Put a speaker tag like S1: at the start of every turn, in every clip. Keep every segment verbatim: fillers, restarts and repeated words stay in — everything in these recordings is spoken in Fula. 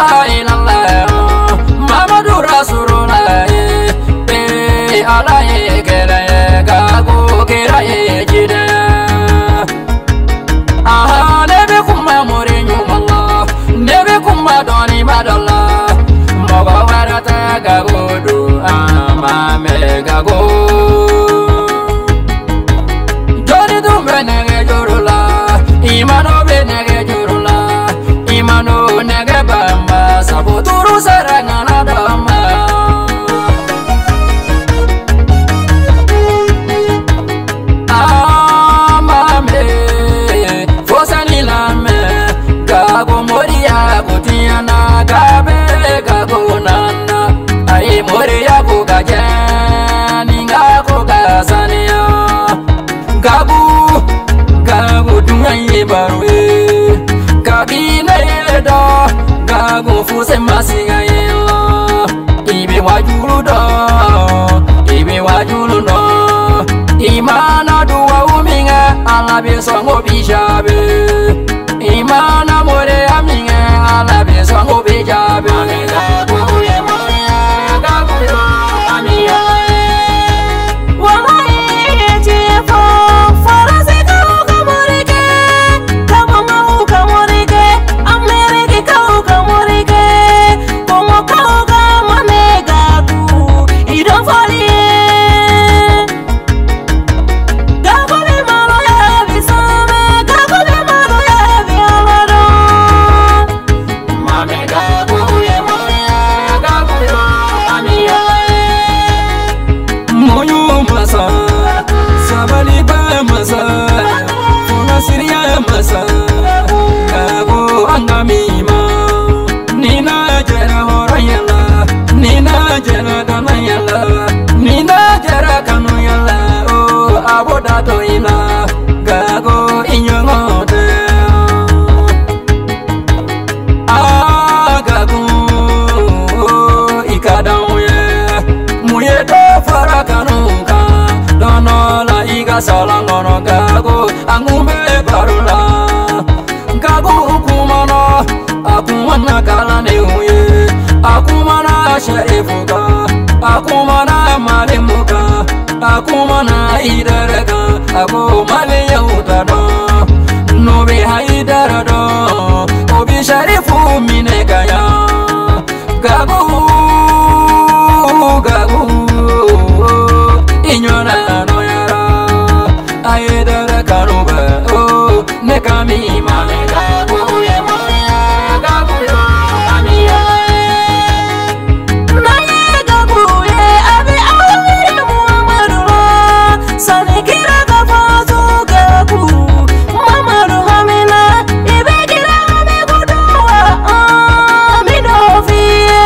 S1: ilaha illallah Muhammadu Rasulullah eh ala ye kera ye gago kera ye jide aha nebe kuma more nyumalla nebe kuma doni badalla mogo warata gago du ama me gago joni du menege jorula imano benege jorula imano nege bamba sabuturu sarangana dama amame fosani lame gago moria kutiana gabe gago nana ai moria kugaja ninga kugasania gabu gabu dungaye barwe kabine do gago fuse masiga yelo ibe wajulu do ibe wajulu no imana duwa uminga alabe songo bishabe imana more aminga alabe songo bijabe Salangono gago angume barula gago kumana akumana kalane uye akumana sharifuka akumana malimuka akumana idaraka akumale yautado nobe haidarado obi sharifu minekaya gago gago inyona ayedara karuba oh nekami mame gabu ye moya gabu yo amiya naye gabu ye abi awi Muhammadu sanikira gafazu gabu Muhammadu hamina ibekira ame kuduwa amidofiye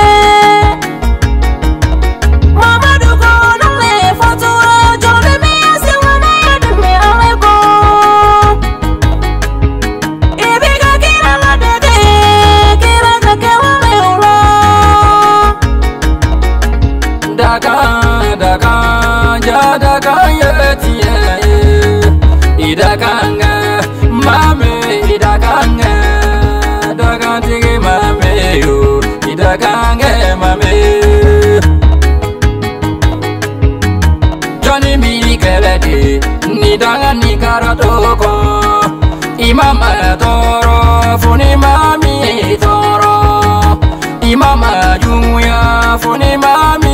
S1: Muhammadu kona le fatura jole miyasi wana Daka, daka, ja daka yetiye, idakanga, mame, idakanga, daka tige mame yo, idakanga mame. Johnny mi keledi, ni danga ni karatoko, imama toro, funi mami toro, imama jumuya, funi mami.